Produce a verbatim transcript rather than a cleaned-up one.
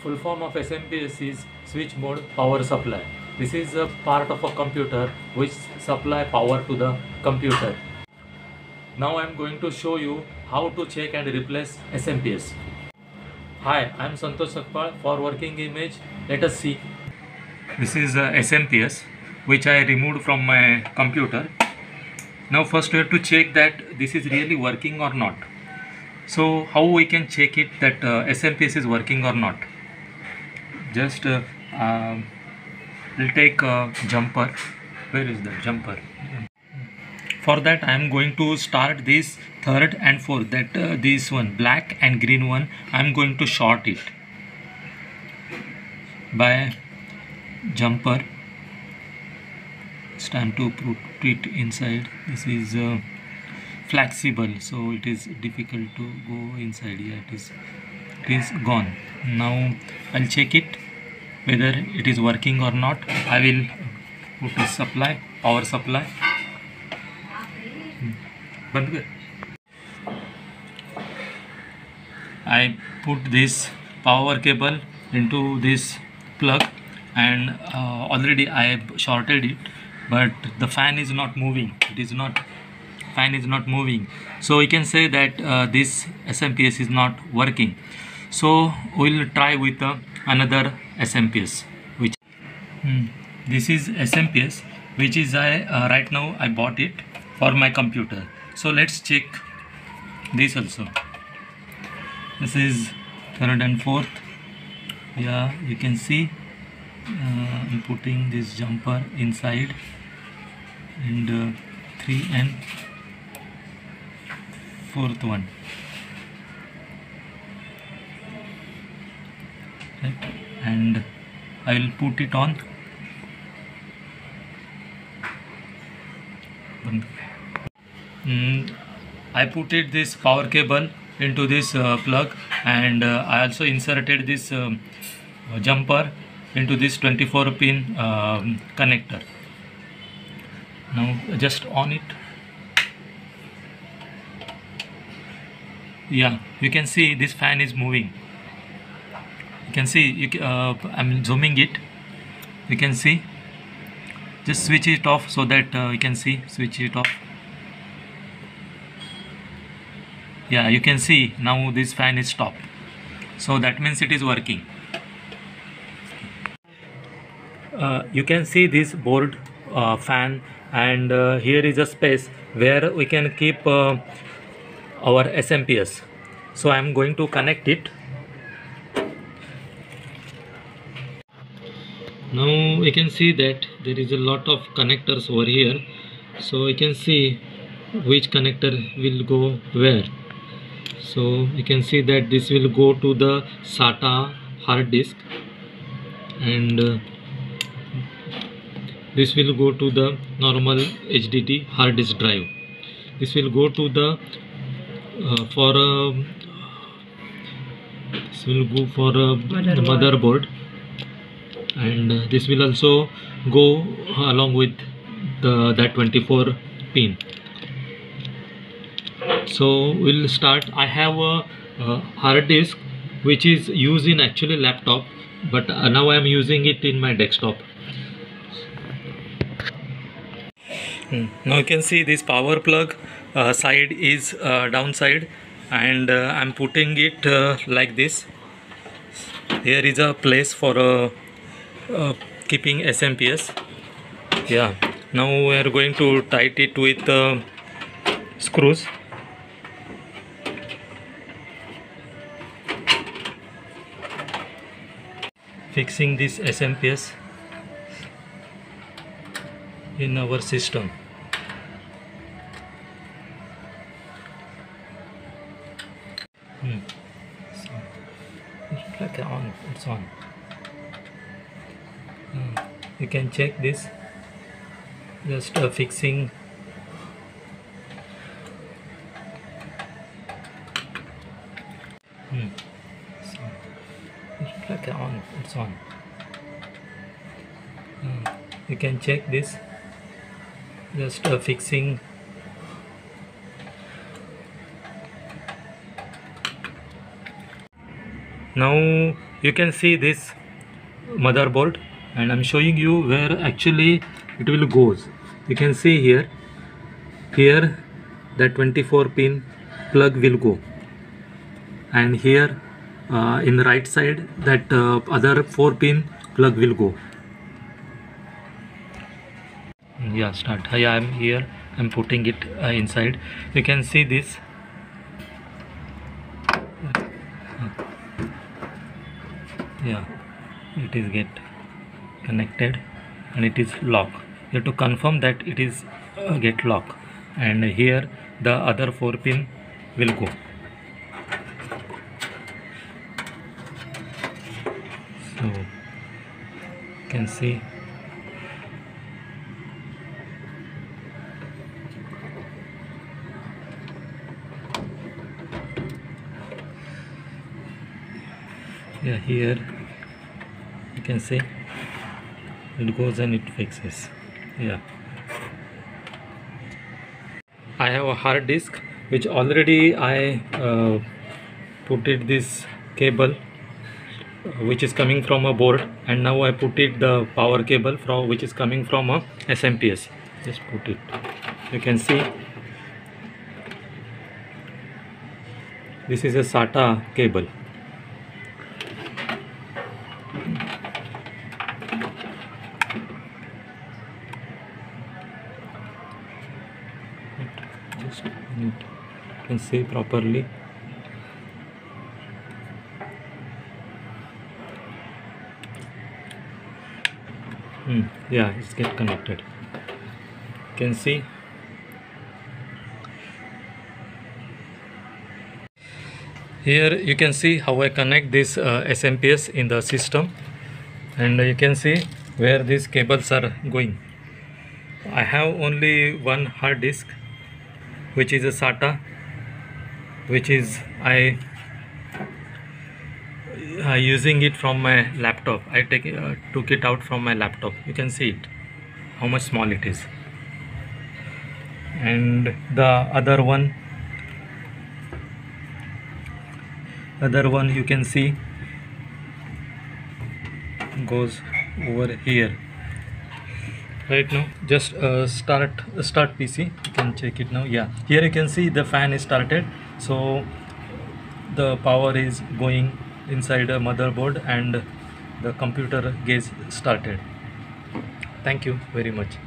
Full form of S M P S is switch mode power supply. This is a part of a computer which supply power to the computer. Now I am going to show you how to check and replace S M P S. Hi, I am Santosh Sakpal. For working image, let us see. This is a S M P S which I removed from my computer. Now first we have to check that this is really working or not. So how we can check it that uh, S M P S is working or not? Just uh, uh, we'll take a jumper. Where is the jumper? For that I am going to start this third and fourth, that uh, this one black and green one I am going to short it by jumper. It's time to put it inside. This is uh, flexible, so it is difficult to go inside. Yeah, it is it is gone. Now I'll check it whether it is working or not. I will put a supply, power supply. I put this power cable into this plug, and uh, already I have shorted it, but the fan is not moving. It is not fan is not moving, so we can say that uh, this S M P S is not working. So we'll try with uh, another S M P S, which hmm, this is S M P S, which is I uh, right now I bought it for my computer. So let's check this also. This is third and fourth. Yeah, you can see uh, I'm putting this jumper inside, and uh, three and fourth one. Right. And I will put it on. Mm, I put it this power cable into this uh, plug, and uh, I also inserted this um, uh, jumper into this twenty-four pin uh, connector. Now just on it. Yeah, you can see this fan is moving. You can see, you, uh, I'm zooming it. You can see. Just switch it off so that uh, you can see. Switch it off. Yeah, you can see now this fan is stopped. So that means it is working. Uh, you can see this board uh, fan, and uh, here is a space where we can keep uh, our S M P S. So I am going to connect it. Now we can see that there is a lot of connectors over here, so we can see which connector will go where. So you can see that this will go to the SATA hard disk, and uh, this will go to the normal H D D hard disk drive. This will go to the uh, for a this will go for a motherboard, motherboard. And uh, this will also go along with the that twenty-four pin. So we'll start. I have a, a hard disk which is used in actually laptop, but uh, now I am using it in my desktop. Hmm. Now you can see this power plug uh, side is uh, downside, and uh, I'm putting it uh, like this. Here is a place for uh, uh, keeping S M P S. Yeah. Now we are going to tight it with uh, screws. Fixing this S M P S in our system. Hmm. So, it's like on, it's on. Hmm. You can check this. Just uh, fixing. Hmm. So, it's like on, it's on. Hmm. You can check this. Just uh, fixing. Now you can see this motherboard, and I'm showing you where actually it will goes. You can see here here the twenty-four pin plug will go, and here uh, in the right side that uh, other four pin plug will go. Yeah, start. Yeah, I'm here, I'm putting it uh, inside. You can see this. Yeah, it is get connected and it is lock. You have to confirm that it is uh, get lock, and here the other four pin will go. So you can see yeah, here you can see it goes and it fixes. Yeah, I have a hard disk which already I uh, put it this cable which is coming from a board, and now I put it the power cable from which is coming from a S M P S. Just put it. You can see this is a SATA cable. Just you can see properly. Hmm, yeah, it's get connected. You can see here, you can see how I connect this uh, S M P S in the system, and you can see where these cables are going. I have only one hard disk which is a SATA, which is I uh, using it from my laptop. I take uh, took it out from my laptop. You can see it how much small it is. And the other one other one you can see goes over here. Right now, just uh, start start P C. You can check it now. Yeah, here you can see the fan is started, so the power is going inside a motherboard and the computer gets started. Thank you very much.